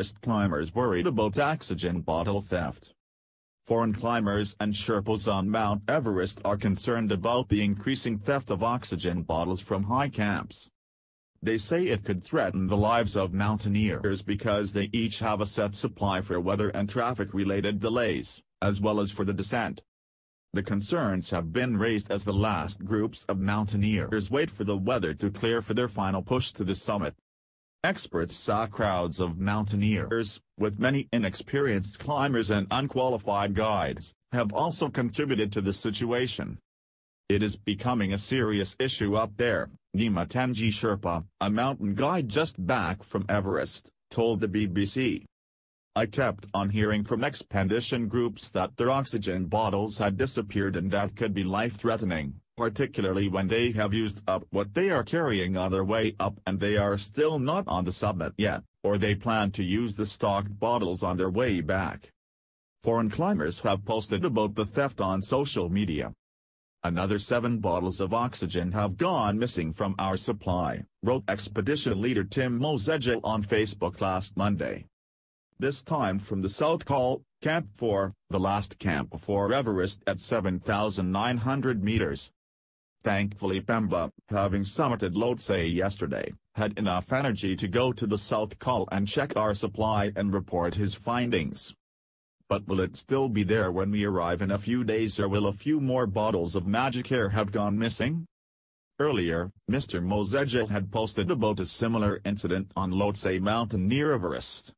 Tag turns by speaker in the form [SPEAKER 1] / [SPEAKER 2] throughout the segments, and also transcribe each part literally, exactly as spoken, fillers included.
[SPEAKER 1] Everest climbers worried about oxygen bottle theft. Foreign climbers and Sherpas on Mount Everest are concerned about the increasing theft of oxygen bottles from high camps. They say it could threaten the lives of mountaineers because they each have a set supply for weather and traffic-related delays, as well as for the descent. The concerns have been raised as the last groups of mountaineers wait for the weather to clear for their final push to the summit. Experts saw crowds of mountaineers, with many inexperienced climbers and unqualified guides, have also contributed to the situation. It is becoming a serious issue up there, Nima Tenji Sherpa, a mountain guide just back from Everest, told the B B C. I kept on hearing from expedition groups that their oxygen bottles had disappeared and that could be life-threatening, particularly when they have used up what they are carrying on their way up and they are still not on the summit yet, or they plan to use the stocked bottles on their way back. Foreign climbers have posted about the theft on social media. Another seven bottles of oxygen have gone missing from our supply, wrote expedition leader Tim Mosegel on Facebook last Monday. This time from the South Col, Camp four, the last camp before Everest at seven thousand nine hundred meters. Thankfully Pemba, having summited Lhotse yesterday, had enough energy to go to the South Col and check our supply and report his findings. But will it still be there when we arrive in a few days, or will a few more bottles of Magic Air have gone missing? Earlier, Mister Mosegel had posted about a similar incident on Lhotse Mountain near Everest.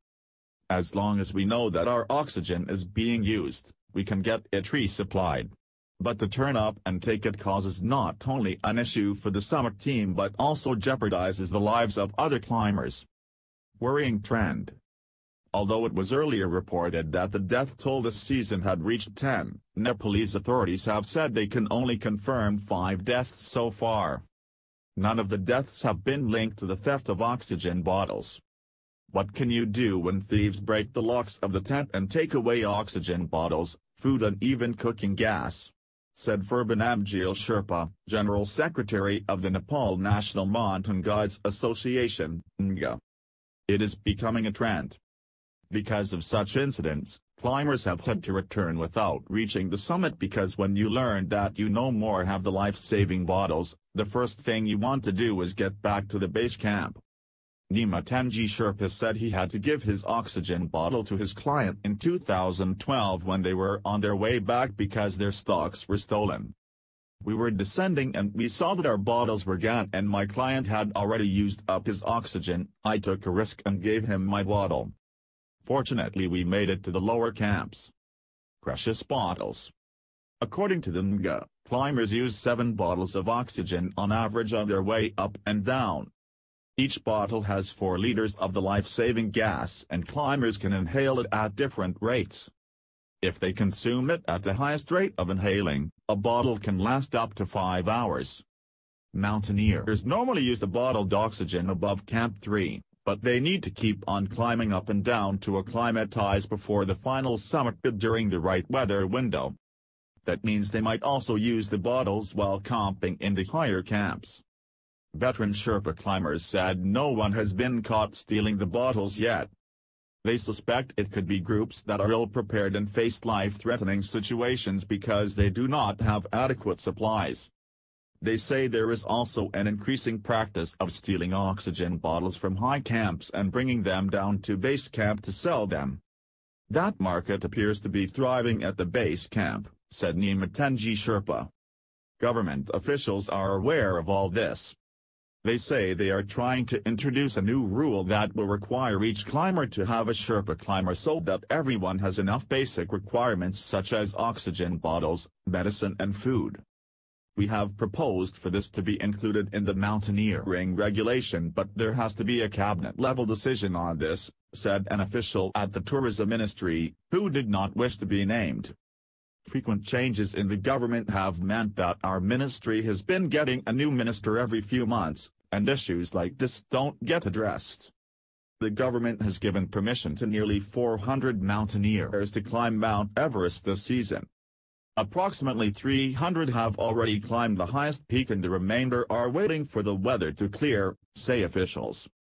[SPEAKER 1] As long as we know that our oxygen is being used, we can get it resupplied. But to turn up and take it causes not only an issue for the summit team but also jeopardizes the lives of other climbers. Worrying trend. Although it was earlier reported that the death toll this season had reached ten, Nepalese authorities have said they can only confirm five deaths so far. None of the deaths have been linked to the theft of oxygen bottles. What can you do when thieves break the locks of the tent and take away oxygen bottles, food and even cooking gas? Said Furbanamjeel Sherpa, General Secretary of the Nepal National Mountain Guides Association, N G A. It is becoming a trend. Because of such incidents, climbers have had to return without reaching the summit because when you learn that you no more have the life-saving bottles, the first thing you want to do is get back to the base camp. Nima Tenji Sherpa said he had to give his oxygen bottle to his client in two thousand twelve when they were on their way back because their stocks were stolen. We were descending and we saw that our bottles were gone and my client had already used up his oxygen. I took a risk and gave him my bottle. Fortunately we made it to the lower camps. Precious bottles. According to the N G A, climbers use seven bottles of oxygen on average on their way up and down. Each bottle has four liters of the life-saving gas and climbers can inhale it at different rates. If they consume it at the highest rate of inhaling, a bottle can last up to five hours. Mountaineers normally use the bottled oxygen above Camp three, but they need to keep on climbing up and down to acclimatize before the final summit during the right weather window. That means they might also use the bottles while camping in the higher camps. Veteran Sherpa climbers said no one has been caught stealing the bottles yet. They suspect it could be groups that are ill-prepared and face life-threatening situations because they do not have adequate supplies. They say there is also an increasing practice of stealing oxygen bottles from high camps and bringing them down to base camp to sell them. That market appears to be thriving at the base camp, said Nima Tenji Sherpa. Government officials are aware of all this. They say they are trying to introduce a new rule that will require each climber to have a Sherpa climber so that everyone has enough basic requirements such as oxygen bottles, medicine and food. We have proposed for this to be included in the mountaineering regulation, but there has to be a cabinet-level decision on this, said an official at the Tourism Ministry, who did not wish to be named. Frequent changes in the government have meant that our ministry has been getting a new minister every few months, and issues like this don't get addressed. The government has given permission to nearly four hundred mountaineers to climb Mount Everest this season. Approximately three hundred have already climbed the highest peak and the remainder are waiting for the weather to clear, say officials.